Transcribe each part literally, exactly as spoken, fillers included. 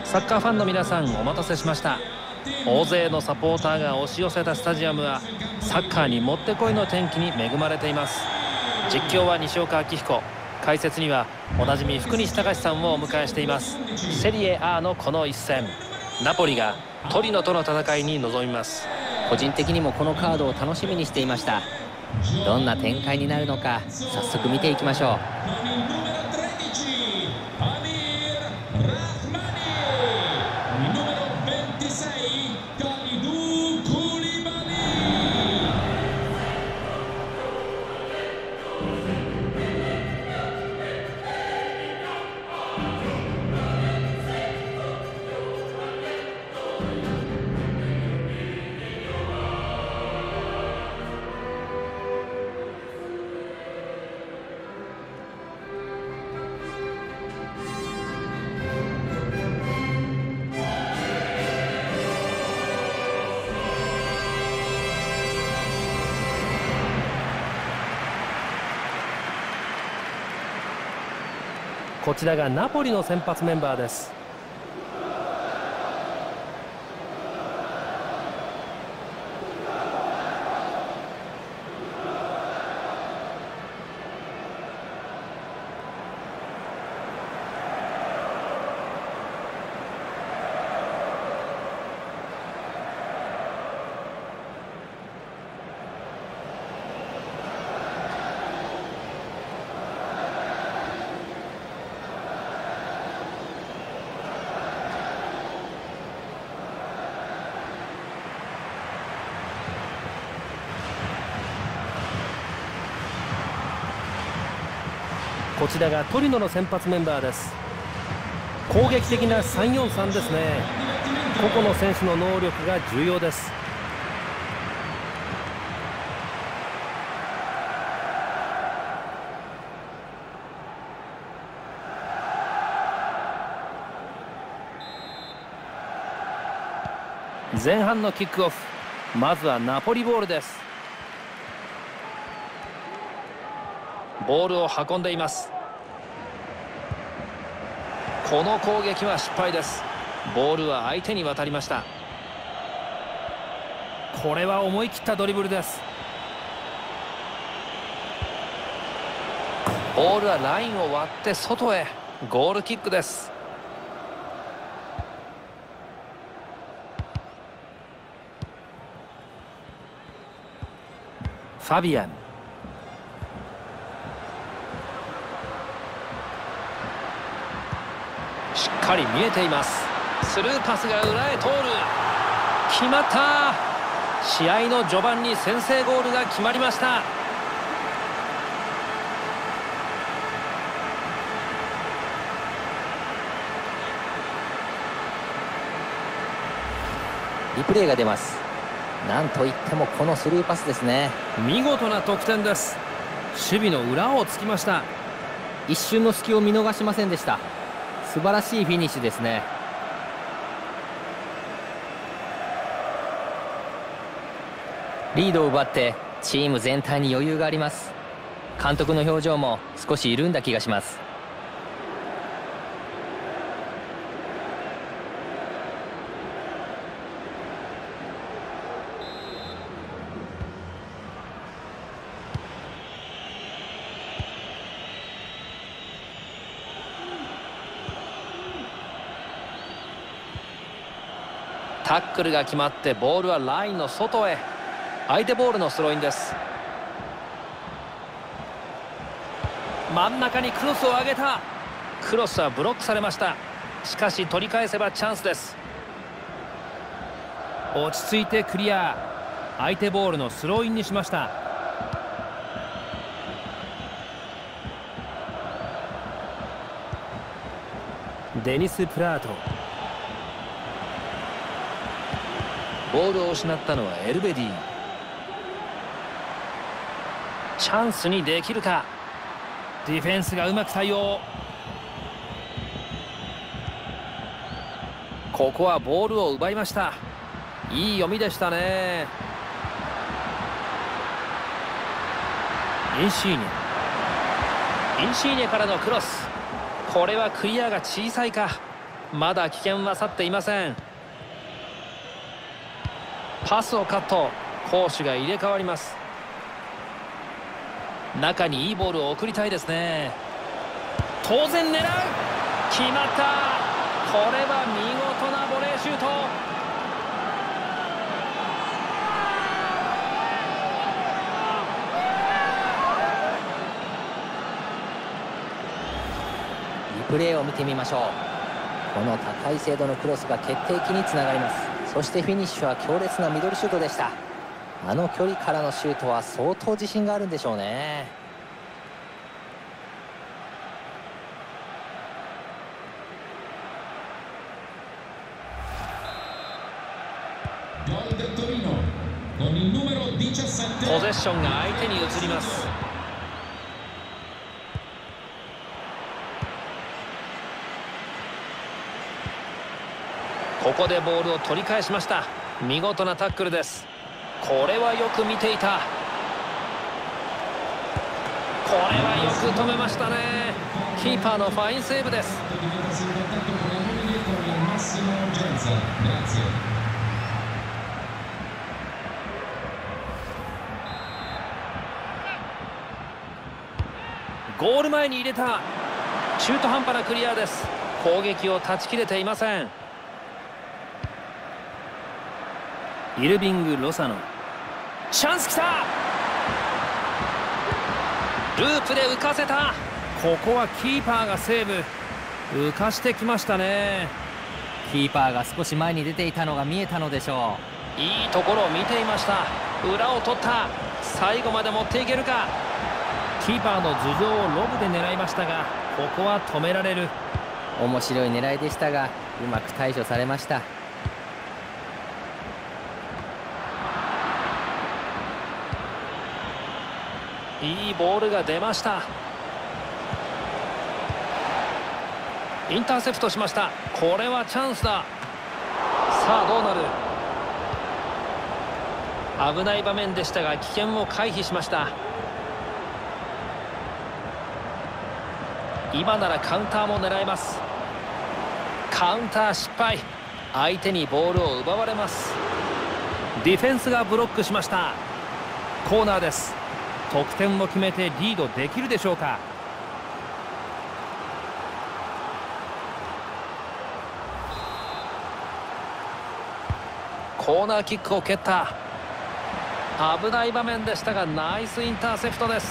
サッカーファンの皆さん、お待たせしました。大勢のサポーターが押し寄せたスタジアムはサッカーにもってこいの天気に恵まれています。実況は西岡明彦、解説にはおなじみ福西崇史さんをお迎えしています。セリエ A のこの一戦、ナポリがトリノとの戦いに臨みます。 個人的にもこのカードを楽しみにしていました。どんな展開になるのか早速見ていきましょう。 こちらがナポリの先発メンバーです。こちらがトリノの先発メンバーです。攻撃的な さんよんさん ですね。個々の選手の能力が重要です。前半のキックオフ、まずはナポリボールです。ボールを運んでいます。この攻撃は失敗です。ボールは相手に渡りました。これは思い切ったドリブルです。ボールはラインを割って外へ。ゴールキックです。ファビアン、しっかり見えています。スルーパスが裏へ通る。決まった。試合の序盤に先制ゴールが決まりました。 リプレイが出ます。なんといってもこのスルーパスですね。 見事な得点です。守備の裏をつきました。 一瞬の隙を見逃しませんでした。素晴らしいフィニッシュですね。リードを奪ってチーム全体に余裕があります。監督の表情も少し緩んだ気がします。 タックルが決まってボールはラインの外へ。相手ボールのスローインです。真ん中にクロスを上げた。クロスはブロックされました。しかし取り返せばチャンスです。落ち着いてクリア。相手ボールのスローインにしました。デニス・プラート。ボールを失ったのはエルベディ。チャンスにできるか。ディフェンスがうまく対応。ここはボールを奪いました。いい読みでしたね。インシーニャインシーニャからのクロス。これはクリアが小さいか。 まだ危険は去っていません。パスをカット。攻守が入れ替わります。中にいいボールを送りたいですね。当然狙う。決まった。これは見事なボレーシュート。 リプレイを見てみましょう。この高い精度のクロスが決定機につながります。そしてフィニッシュは強烈なミドルシュートでした。あの距離からのシュートは相当自信があるんでしょうね。 ポゼッションが相手に移ります。ここでボールを取り返しました。見事なタックルです。これはよく見ていた。これはよく止めましたね。キーパーのファインセーブです。ゴール前に入れた。中途半端なクリアです。攻撃を断ち切れていません。イルビング・ロサノ。チャンスきた。ループで浮かせた。ここはキーパーがセーブ。浮かしてきましたね。 キーパーが少し前に出ていたのが見えたのでしょう。いいところを見ていました。裏を取った。最後まで持っていけるか。キーパーの頭上をロブで狙いましたが、ここは止められる。 面白い狙いでしたがうまく対処されました。 いいボールが出ました。インターセプトしました。これはチャンスだ。さあどうなる。危ない場面でしたが危険を回避しました。今ならカウンターも狙えます。カウンター失敗。相手にボールを奪われます。ディフェンスがブロックしました。コーナーです。得点を決めてリードできるでしょうか。コーナーキックを蹴った。危ない場面でしたがナイスインターセプトです。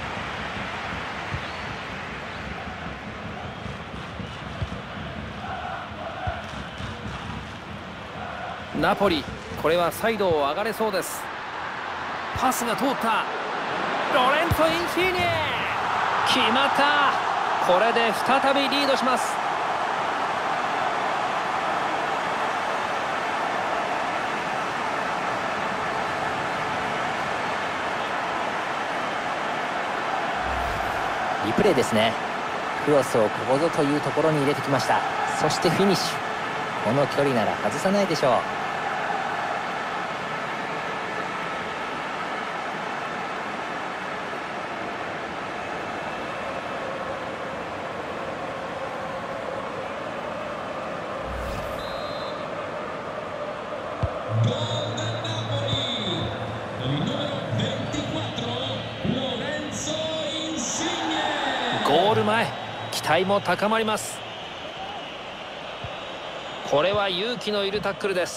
ナポリ、これはサイドを上がれそうです。パスが通った。ロレンツォ・インシーニェ、決まった。これで再びリードします。 リプレイですね。クロスをここぞというところに入れてきました。そしてフィニッシュ。この距離なら外さないでしょう。 ゴール前、期待も高まります。これは勇気のいるタックルです。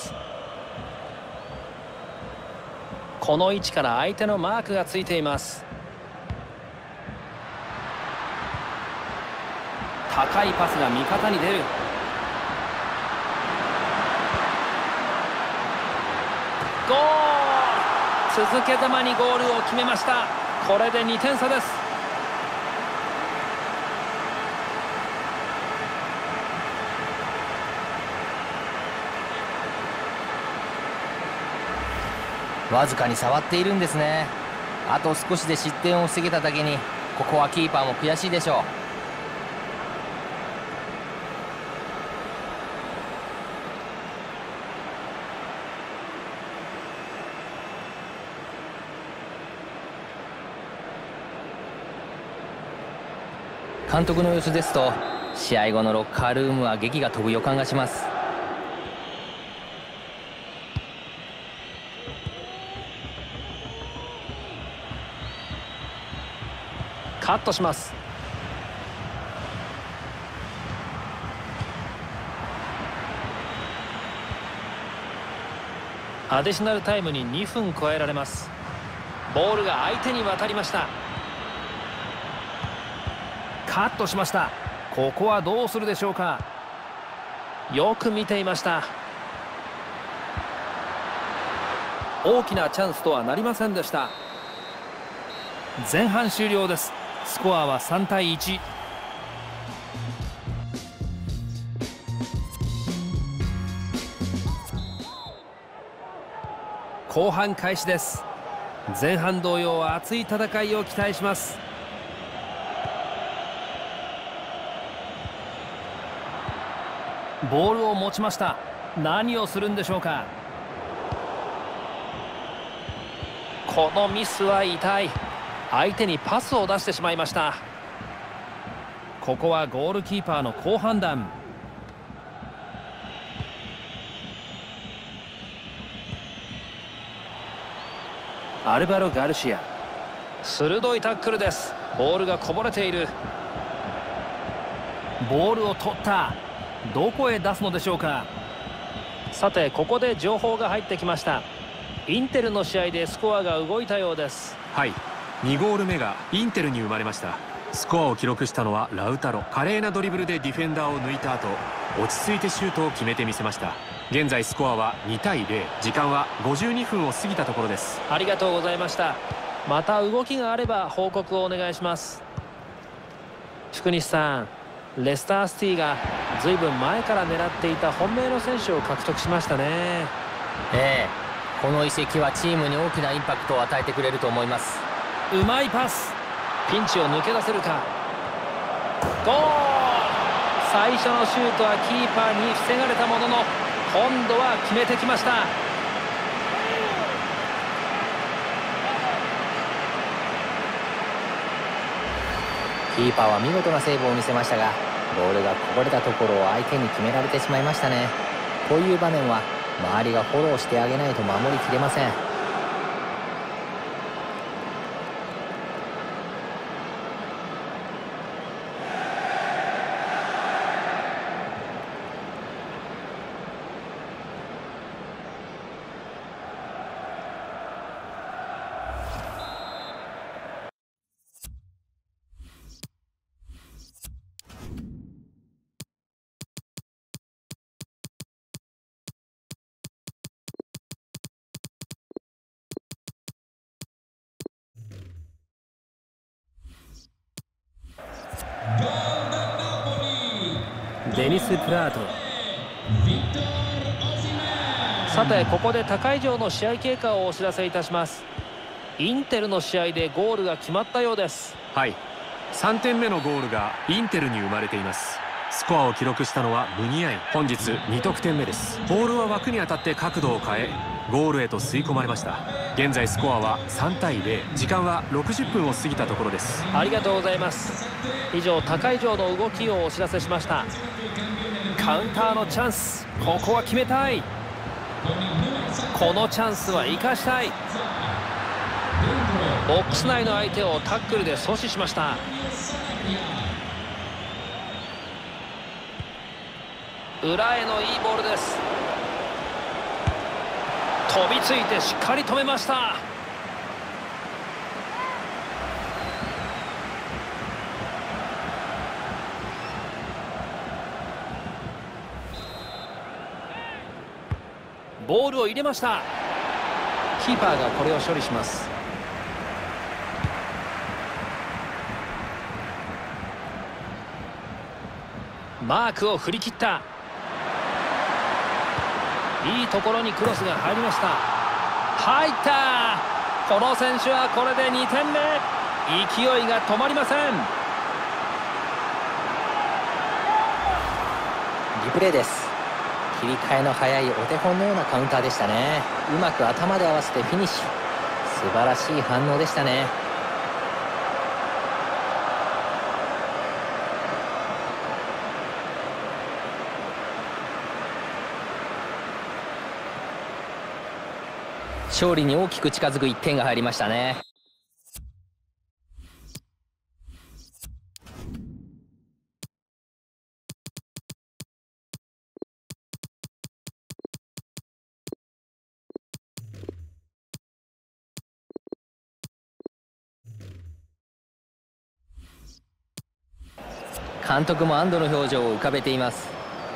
この位置から相手のマークがついています。高いパスが味方に出る。ゴール。続けざまにゴールを決めました。これでにてん差です。 わずかに触っているんですね。あと少しで失点を防げただけにここはキーパーも悔しいでしょう。監督の様子ですと試合後のロッカールームは檄が飛ぶ予感がします。 カットします。アディショナルタイムににふん加えられます。ボールが相手に渡りました。カットしました。ここはどうするでしょうか。よく見ていました。大きなチャンスとはなりませんでした。前半終了です。スコアはさんたいいち。後半開始です。前半同様熱い戦いを期待します。ボールを持ちました。何をするんでしょうか。このミスは痛い。相手にパスを出してしまいました。ここはゴールキーパーの好判断。アルバロ・ガルシア、鋭いタックルです。ボールがこぼれている。ボールを取った。どこへ出すのでしょうか。さてここで情報が入ってきました。インテルの試合でスコアが動いたようです。 はい、にゴール目がインテルに生まれました。スコアを記録したのはラウタロ。華麗なドリブルでディフェンダーを抜いた後、落ち着いてシュートを決めてみせました。現在スコアはにたいゼロ、時間はごじゅうにふんを過ぎたところです。 ありがとうございました。また動きがあれば報告をお願いします。福西さん、レスターシティがずいぶん前から狙っていた本命の選手を獲得しましたね。 ええ、この移籍はチームに大きなインパクトを与えてくれると思います。 うまいパス。ピンチを抜け出せるか。ゴール。最初のシュートはキーパーに防がれたものの、今度は決めてきました。 キーパーは見事なセーブを見せましたが、ボールがこぼれたところを相手に決められてしまいましたね。こういう場面は周りがフォローしてあげないと守りきれません。 デニス・プラート。さてここで他会場の試合経過をお知らせいたします。インテルの試合でゴールが決まったようです。 はい、さんてんめのゴールがインテルに生まれています。スコアを記録したのはムニアイン。本日にとくてんめです。ボールは枠に当たって角度を変えゴールへと吸い込まれました。現在スコアはさんたいゼロ、時間はろくじゅっぷんを過ぎたところです。 ありがとうございます。以上他会場の動きをお知らせしました。カウンターのチャンス、ここは決めたい。このチャンスは生かしたい。ボックス内の相手をタックルで阻止しました。裏へのいいボールです。飛びついてしっかり止めました。ボールを入れました。キーパーがこれを処理します。マークを振り切った。いいところにクロスが入りました。入った。この選手はこれでにてんめ。勢いが止まりません。 リプレイです。切り替えの早いお手本のようなカウンターでしたね。うまく頭で合わせてフィニッシュ。素晴らしい反応でしたね。 勝利に大きく近づくいってんが入りましたね。監督も安堵の表情を浮かべています。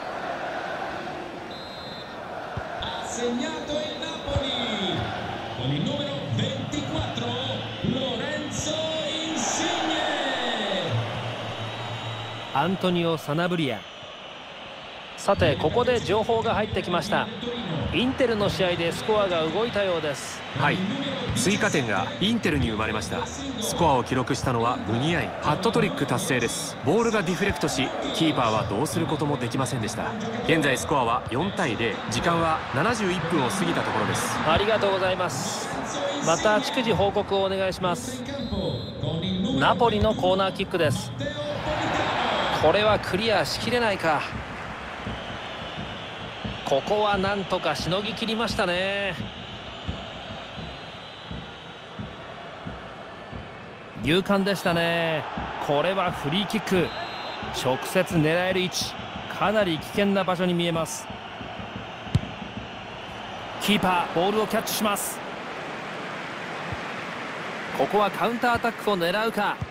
アントニオ・サナブリア。さてここで情報が入ってきました。インテルの試合でスコアが動いたようです。 はい、追加点がインテルに生まれました。スコアを記録したのはムニアイン。ハットトリック達成です。ボールがディフレクトし、キーパーはどうすることもできませんでした。現在スコアはよんたいゼロ、時間はななじゅういっぷんを過ぎたところです。 ありがとうございます。また逐次報告をお願いします。ナポリのコーナーキックです。これはクリアしきれないか。ここはなんとかしのぎきりましたね。勇敢でしたね。これはフリーキック。直接狙える位置、かなり危険な場所に見えます。キーパーボールをキャッチします。ここはカウンターアタックを狙うか。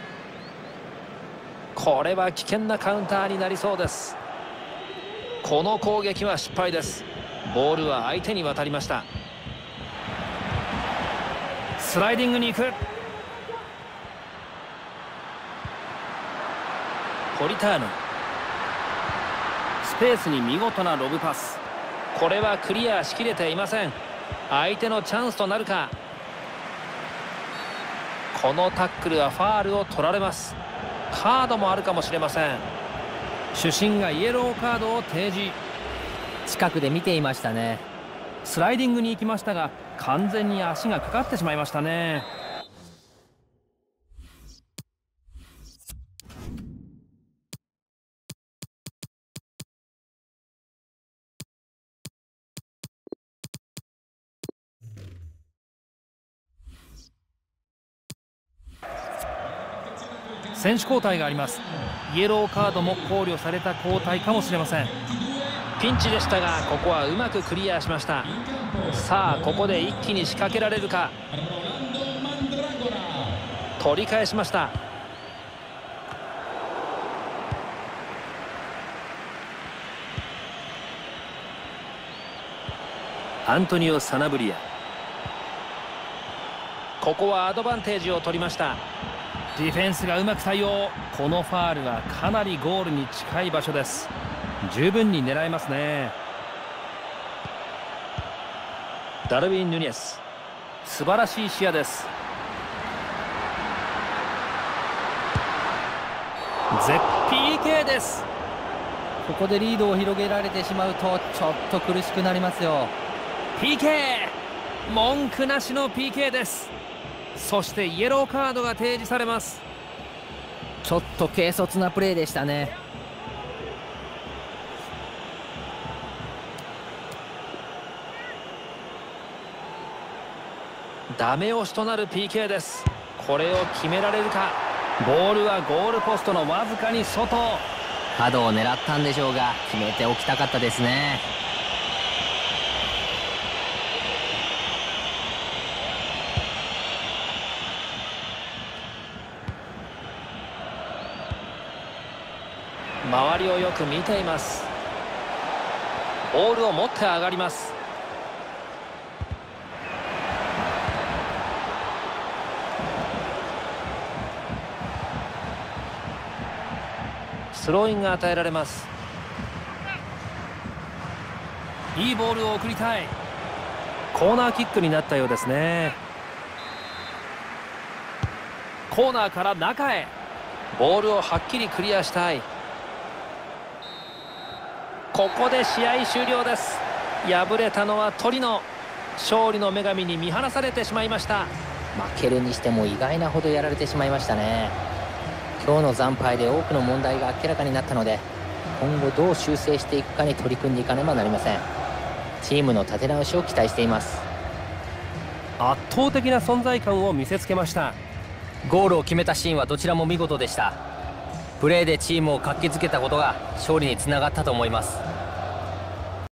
これは危険なカウンターになりそうです。この攻撃は失敗です。ボールは相手に渡りました。スライディングに行く。ポリターノ。スペースに見事なロブパス。これはクリアしきれていません。相手のチャンスとなるか。このタックルはファールを取られます。カードもあるかもしれません。主審がイエローカードを提示。 近くで見ていましたね。 スライディングに行きましたが、完全に足がかかってしまいましたね。選手交代があります。イエローカードも考慮された交代かもしれません。ピンチでしたが、ここはうまくクリアしました。さあここで一気に仕掛けられるか。取り返しました。アントニオ・サナブリア。ここはアドバンテージを取りました。ディフェンスがうまく対応。このファールはかなりゴールに近い場所です。十分に狙えますね。ダルウィン・ヌニェス。素晴らしい視野です。ゼッ ピーケー です。 ここでリードを広げられてしまうとちょっと苦しくなりますよ。 ピーケー 文句なしの ピーケー です。そしてイエローカードが提示されます。 ちょっと軽率なプレーでしたね。 ダメ押しとなる ピーケー です。これを決められるか。ボールはゴールポストのわずかに外。 角を狙ったんでしょうが、決めておきたかったですね。 周りをよく見ています。ボールを持って上がります。スローインが与えられます。いいボールを送りたい。コーナーキックになったようですね。コーナーから中へ。ボールをはっきりクリアしたい。ここで試合終了です。敗れたのはトリノ。勝利の女神に見放されてしまいました。 負けるにしても意外なほどやられてしまいましたね。今日の惨敗で多くの問題が明らかになったので、今後どう修正していくかに取り組んでいかねばなりません。チームの立て直しを期待しています。 圧倒的な存在感を見せつけました。 ゴールを決めたシーンはどちらも見事でした。プレーでチームを活気づけたことが勝利につながったと思います。